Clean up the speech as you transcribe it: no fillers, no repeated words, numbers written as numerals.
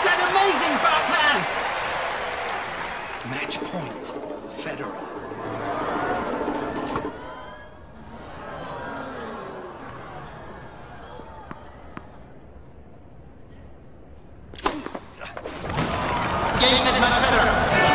That's an amazing backhand! Match point, Federer. Game set, Matt Federer.